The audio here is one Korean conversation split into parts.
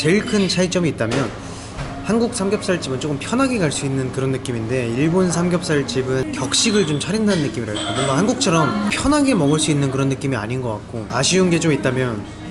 제일 큰 차이점이 있다면 한국 삼겹살집은 조금 편하게 갈 수 있는 그런 느낌인데 일본 삼겹살집은 격식을 좀 차린다는 느낌이랄까, 뭔가 한국처럼 편하게 먹을 수 있는 그런 느낌이 아닌 것 같고, 아쉬운 게 좀 있다면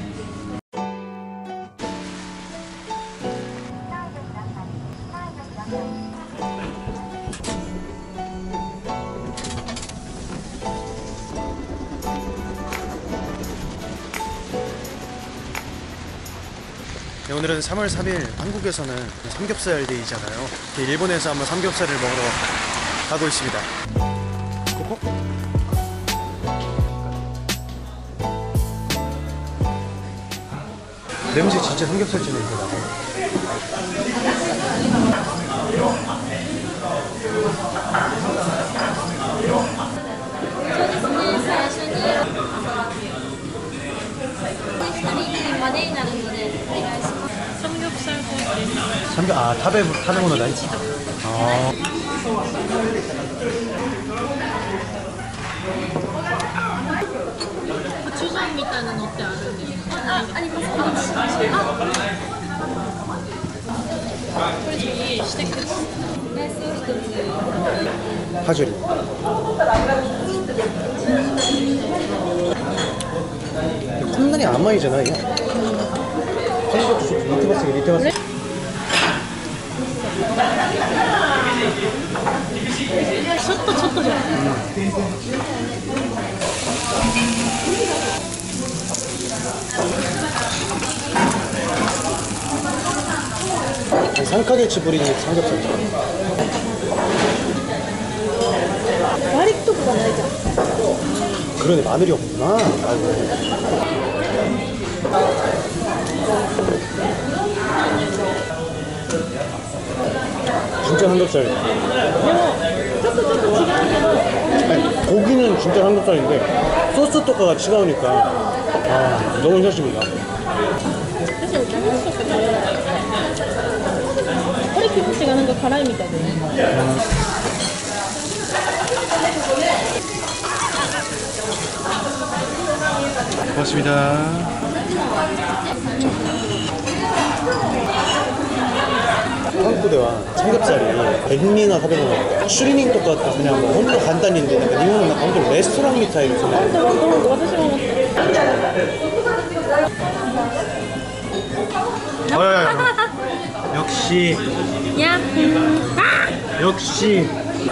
네, 오늘은 3월 3일 한국에서는 삼겹살 데이잖아요. 일본에서 한번 삼겹살을 먹으러 가고 있습니다. 냄새 진짜 삼겹살집 냄새다. 타베모노 다이? 고추장みたいなのってあるんですか？あります。これしてください。ライスを一つ。 파절이. 컵라면이 아마이잖아, 이거. 밑에 봤어. ちょっとじゃん。 3ヶ月ぶりに삼겹살. 가릭とかがないじゃん。 그러네, 마늘이 없구나. 아이고. 진짜 삼겹살. 아니, 고기는 진짜 삼겹살인데 소스 또가가違う니까 너무 힘들습니다. 사실キムチとか食べない。これキムチがなんか辛いみたいで。 고맙습니다. 한국대와 삼겹살이 백리나 사베노나 슈리닝 똑같다. 그냥 뭐 혼도 간단인데 약간 이거는 약간 완전 레스토랑 미타이로 역시 역시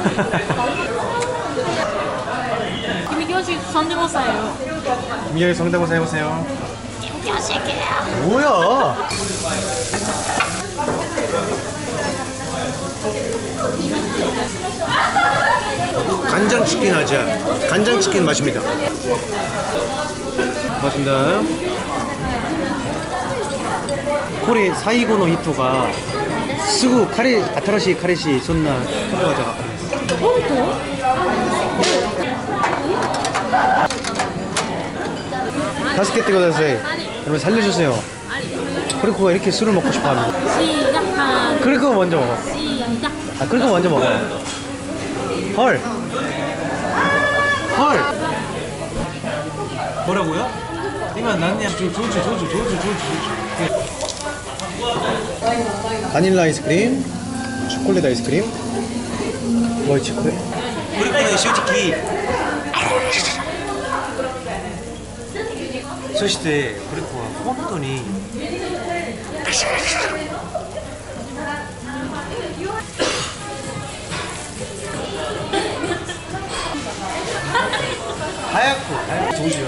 김기현씨 성대모사예요. 김기현씨 성대모사 해보세요. 김기현씨게요. 뭐야? 간장치킨 하자. 간장치킨 맛입니다. 고맙습니다. 코리 사이고노 히토가 스구 카레 아타라시 카레시 손나 가자가. 다섯 개 떼고다세요. 여러분 살려주세요. 그리고 이렇게 술을 먹고 싶어합니다. 그리고 먼저 먹어. 그리고 먼저 먹어. 헐. 뭐라고요? 이만 난냐 조주. 바닐라 아이스크림, 초콜릿 아이스크림. 뭐야 초콜릿? 우리는 솔직히 そしてこれは本当に早く조지야.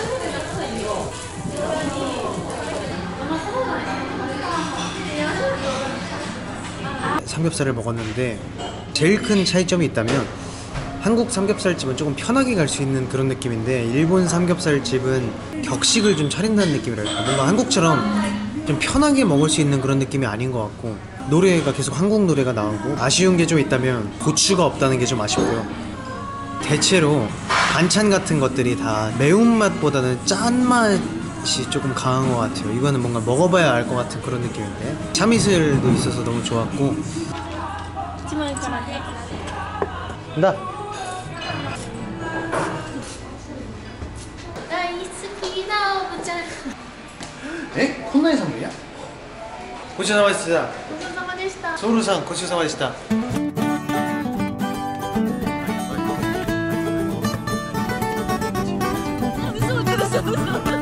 삼겹살을 먹었는데 제일 큰 차이점이 있다면 한국 삼겹살집은 조금 편하게 갈 수 있는 그런 느낌인데 일본 삼겹살집은 격식을 좀 차린다는 느낌이랄까, 뭔가 한국처럼 좀 편하게 먹을 수 있는 그런 느낌이 아닌 것 같고, 노래가 계속 한국 노래가 나오고, 아쉬운 게 좀 있다면 고추가 없다는 게 좀 아쉽고요. 대체로 반찬 같은 것들이 다 매운맛보다는 짠맛이 조금 강한 것 같아요. 이거는 뭔가 먹어봐야 알 것 같은 그런 느낌인데, 참이슬도 있어서 너무 좋았고. 나 에? 콘나의 선물이야? ごちそうさまでした。 ごちそうさまでした。 ソウルさんごちそうさまでした。 嘘嘘嘘嘘。